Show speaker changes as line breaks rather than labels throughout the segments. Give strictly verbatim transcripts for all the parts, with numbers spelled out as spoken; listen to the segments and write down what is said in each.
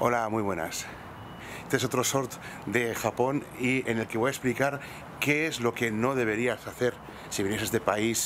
Hola, muy buenas. Este es otro short de Japón y en el que voy a explicar qué es lo que no deberías hacer si vienes a este país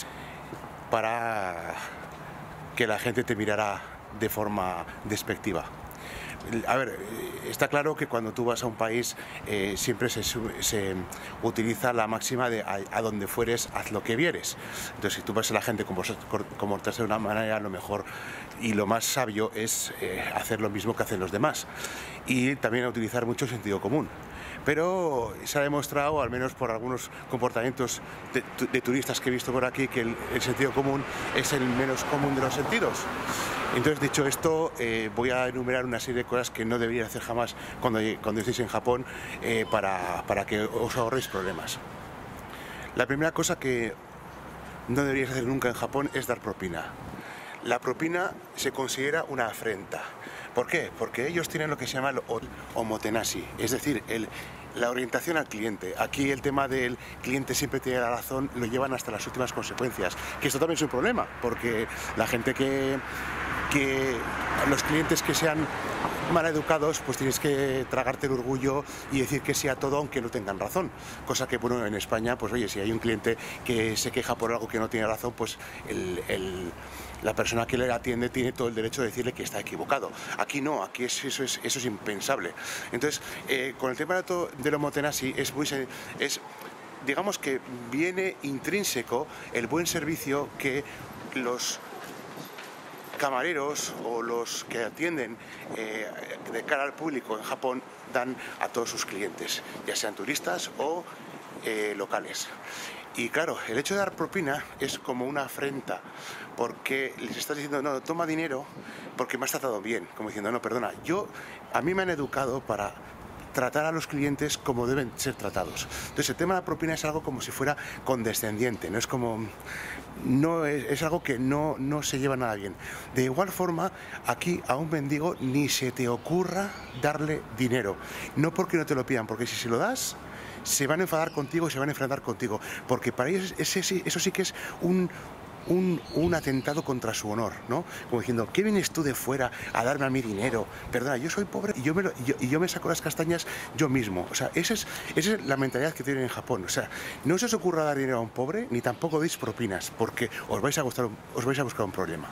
para que la gente te mirara de forma despectiva. A ver, está claro que cuando tú vas a un país eh, siempre se, se utiliza la máxima de a, a donde fueres, haz lo que vieres. Entonces, si tú ves a la gente comportarse de una manera, lo mejor y lo más sabio es eh, hacer lo mismo que hacen los demás. Y también a utilizar mucho sentido común. Pero se ha demostrado, al menos por algunos comportamientos de, de turistas que he visto por aquí, que el, el sentido común es el menos común de los sentidos. Entonces, dicho esto, eh, voy a enumerar una serie de cosas que no deberíais hacer jamás cuando, cuando estéis en Japón eh, para, para que os ahorréis problemas. La primera cosa que no deberíais hacer nunca en Japón es dar propina. La propina se considera una afrenta. ¿Por qué? Porque ellos tienen lo que se llama el omotenashi, es decir, el, la orientación al cliente. Aquí el tema del cliente siempre tiene la razón, lo llevan hasta las últimas consecuencias, que esto también es un problema, porque la gente que, que los clientes que sean mal educados, pues tienes que tragarte el orgullo y decir que sí a todo aunque no tengan razón. Cosa que, bueno, en España, pues oye, si hay un cliente que se queja por algo que no tiene razón, pues el, el, la persona que le atiende tiene todo el derecho de decirle que está equivocado. Aquí no, aquí es, eso, es, eso es impensable. Entonces, eh, con el tema del omotenashi es muy... Es, digamos que viene intrínseco el buen servicio que los camareros o los que atienden eh, de cara al público en Japón dan a todos sus clientes, ya sean turistas o eh, locales. Y claro, el hecho de dar propina es como una afrenta, porque les estás diciendo, no, toma dinero porque me has tratado bien, como diciendo, no, perdona, yo, a mí me han educado para tratar a los clientes como deben ser tratados. Entonces el tema de la propina es algo como si fuera condescendiente, no es como... No es, es algo que no, no se lleva nada bien. De igual forma, aquí a un mendigo ni se te ocurra darle dinero. No porque no te lo pidan, porque si se lo das, se van a enfadar contigo y se van a enfrentar contigo. Porque para ellos ese, eso sí que es un... Un, un atentado contra su honor, ¿no? Como diciendo, ¿qué vienes tú de fuera a darme a mí dinero? Perdona, yo soy pobre y yo me, lo, y yo, y yo me saco las castañas yo mismo. O sea, esa es, esa es la mentalidad que tienen en Japón. O sea, no se os ocurra dar dinero a un pobre, ni tampoco deis propinas, porque os vais a, gustar, os vais a buscar un problema.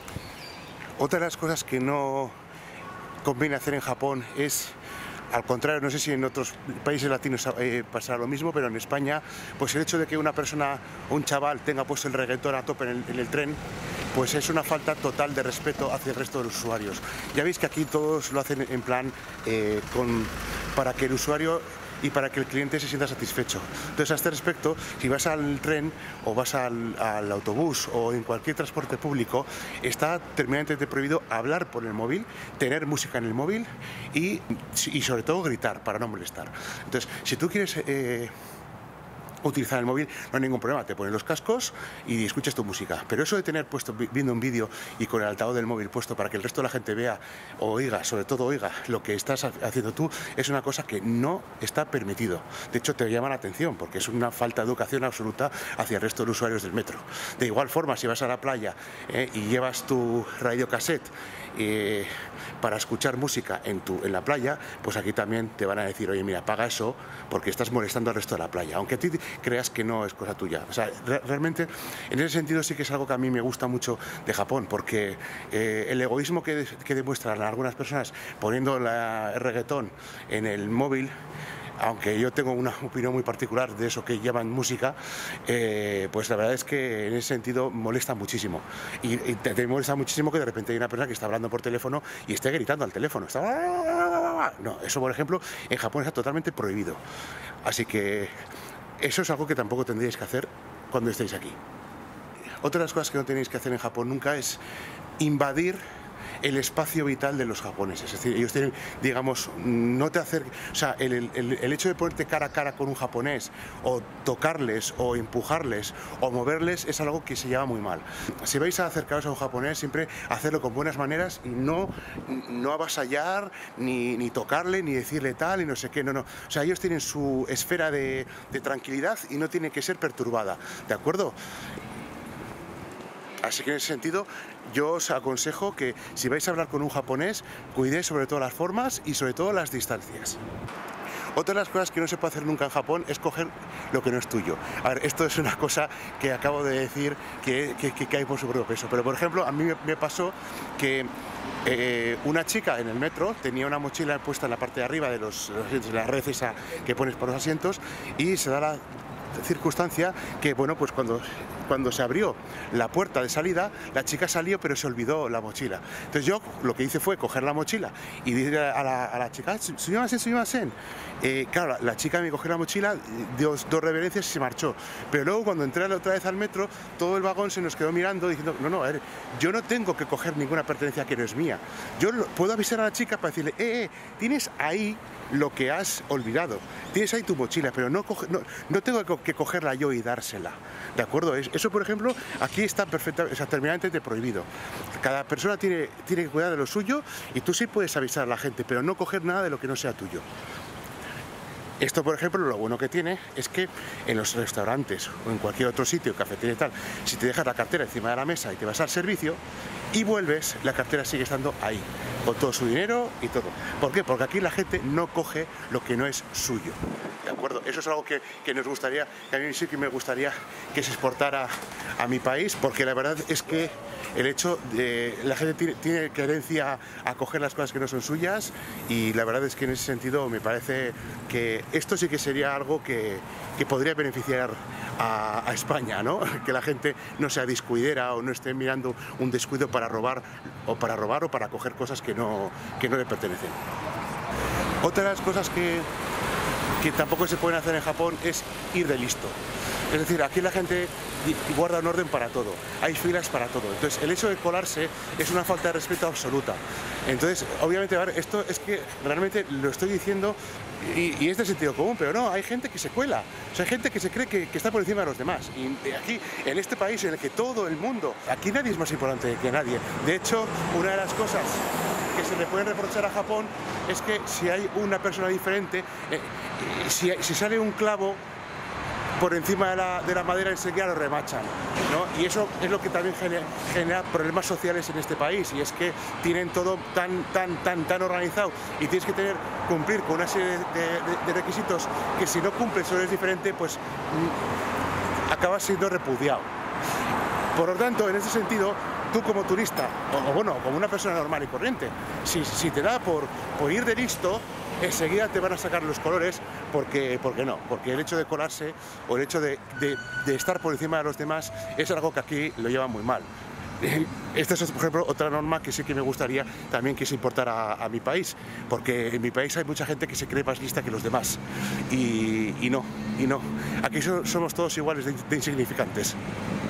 Otra de las cosas que no conviene hacer en Japón es... Al contrario, no sé si en otros países latinos eh, pasará lo mismo, pero en España, pues el hecho de que una persona, un chaval, tenga puesto el reggaetón a tope en el, en el tren, pues es una falta total de respeto hacia el resto de los usuarios. Ya veis que aquí todos lo hacen en plan eh, con, para que el usuario y para que el cliente se sienta satisfecho. Entonces, a este respecto, si vas al tren o vas al, al autobús o en cualquier transporte público, está terminantemente prohibido hablar por el móvil, tener música en el móvil y, y sobre todo gritar para no molestar. Entonces, si tú quieres... Eh, utilizar el móvil, no hay ningún problema, te pones los cascos y escuchas tu música, pero eso de tener puesto viendo un vídeo y con el altavoz del móvil puesto para que el resto de la gente vea o oiga, sobre todo oiga lo que estás haciendo tú, es una cosa que no está permitido. De hecho, te llama la atención porque es una falta de educación absoluta hacia el resto de los usuarios del metro. De igual forma, si vas a la playa eh, y llevas tu radiocassette eh, para escuchar música en, tu, en la playa, pues aquí también te van a decir, oye, mira, apaga eso porque estás molestando al resto de la playa, aunque a ti creas que no es cosa tuya. O sea, re realmente, en ese sentido sí que es algo que a mí me gusta mucho de Japón, porque eh, el egoísmo que, de que demuestran algunas personas poniendo la, el reggaetón en el móvil, aunque yo tengo una opinión muy particular de eso que llaman música, eh, pues la verdad es que en ese sentido molesta muchísimo. Y, y te, te molesta muchísimo que de repente hay una persona que está hablando por teléfono y esté gritando al teléfono. Está... No, eso por ejemplo en Japón está totalmente prohibido. Así que eso es algo que tampoco tendríais que hacer cuando estéis aquí. Otra de las cosas que no tenéis que hacer en Japón nunca es invadir el espacio vital de los japoneses. Es decir, ellos tienen, digamos, no te hacer, o sea, el, el, el hecho de ponerte cara a cara con un japonés o tocarles o empujarles o moverles es algo que se lleva muy mal. Si vais a acercaros a un japonés, siempre hacerlo con buenas maneras y no, no avasallar, ni, ni tocarle, ni decirle tal, y no sé qué, no, no. O sea, ellos tienen su esfera de, de tranquilidad y no tiene que ser perturbada, ¿de acuerdo? Así que en ese sentido yo os aconsejo que si vais a hablar con un japonés, cuidéis sobre todo las formas y sobre todo las distancias. Otra de las cosas que no se puede hacer nunca en Japón es coger lo que no es tuyo. A ver, esto es una cosa que acabo de decir que, que, que cae por su propio peso, pero por ejemplo a mí me, me pasó que eh, una chica en el metro tenía una mochila puesta en la parte de arriba de, los, de la red esa que pones por los asientos y se da la circunstancia que, bueno, pues cuando, cuando se abrió la puerta de salida, la chica salió pero se olvidó la mochila. Entonces yo lo que hice fue coger la mochila y decirle a la, a la chica, sumimasen, sumimasen. Eh, claro, la, la chica me cogió la mochila, dio dos reverencias y se marchó. Pero luego cuando entré otra vez al metro, todo el vagón se nos quedó mirando diciendo, no, no, a ver, yo no tengo que coger ninguna pertenencia que no es mía. Yo lo, puedo avisar a la chica para decirle, eh, eh, tienes ahí lo que has olvidado, tienes ahí tu mochila, pero no, coge, no, no tengo que cogerla yo y dársela, ¿de acuerdo? Eso, por ejemplo, aquí está perfectamente, o sea, terminantemente prohibido. Cada persona tiene, tiene que cuidar de lo suyo y tú sí puedes avisar a la gente, pero no coger nada de lo que no sea tuyo. Esto, por ejemplo, lo bueno que tiene es que en los restaurantes o en cualquier otro sitio, cafetería y tal, si te dejas la cartera encima de la mesa y te vas al servicio y vuelves, la cartera sigue estando ahí, con todo su dinero y todo. ¿Por qué? Porque aquí la gente no coge lo que no es suyo. ¿De acuerdo? Eso es algo que, que nos gustaría, que a mí sí que me gustaría que se exportara a mi país, porque la verdad es que el hecho de la gente tiene, tiene querencia a coger las cosas que no son suyas y la verdad es que en ese sentido me parece que esto sí que sería algo que, que podría beneficiar a, a España, ¿no? Que la gente no sea descuidera o no esté mirando un descuido para robar o para robar o para coger cosas que no, que no le pertenecen. Otra de las cosas que, que tampoco se pueden hacer en Japón es ir de listo. Es decir, aquí la gente guarda un orden para todo, hay filas para todo. Entonces, el hecho de colarse es una falta de respeto absoluta. Entonces, obviamente, a ver, esto es que realmente lo estoy diciendo y, y es de sentido común, pero no, hay gente que se cuela. O sea, hay gente que se cree que, que está por encima de los demás. Y aquí, en este país en el que todo el mundo, aquí nadie es más importante que nadie. De hecho, una de las cosas que se le pueden reprochar a Japón es que si hay una persona diferente, eh, si, si sale un clavo por encima de la, de la madera enseguida lo remachan, ¿no? Y eso es lo que también genera, genera problemas sociales en este país, y es que tienen todo tan, tan, tan, tan organizado y tienes que tener, cumplir con una serie de, de, de requisitos que si no cumples o eres diferente, pues mm, acabas siendo repudiado. Por lo tanto, en ese sentido, tú como turista, o, o bueno, como una persona normal y corriente, si, si te da por, por ir de listo, enseguida te van a sacar los colores porque, porque no, porque el hecho de colarse o el hecho de, de, de estar por encima de los demás es algo que aquí lo llevan muy mal. Esta es, por ejemplo, otra norma que sí que me gustaría también que se importara a, a mi país, porque en mi país hay mucha gente que se cree más lista que los demás y, y no, y no. Aquí so, somos todos iguales de, de insignificantes.